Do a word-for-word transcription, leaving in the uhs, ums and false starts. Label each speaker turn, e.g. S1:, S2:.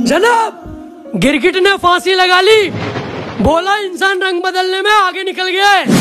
S1: जनाब, गिरगिट ने फांसी लगा ली, बोला इंसान रंग बदलने में आगे निकल गया है।